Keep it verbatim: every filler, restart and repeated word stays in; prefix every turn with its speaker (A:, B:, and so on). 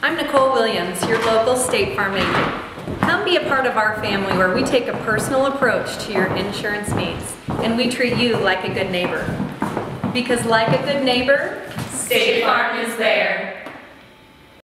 A: I'm Nicole Williams, your local State Farm agent. Come be a part of our family where we take a personal approach to your insurance needs and we treat you like a good neighbor. Because like a good neighbor,
B: State Farm is there.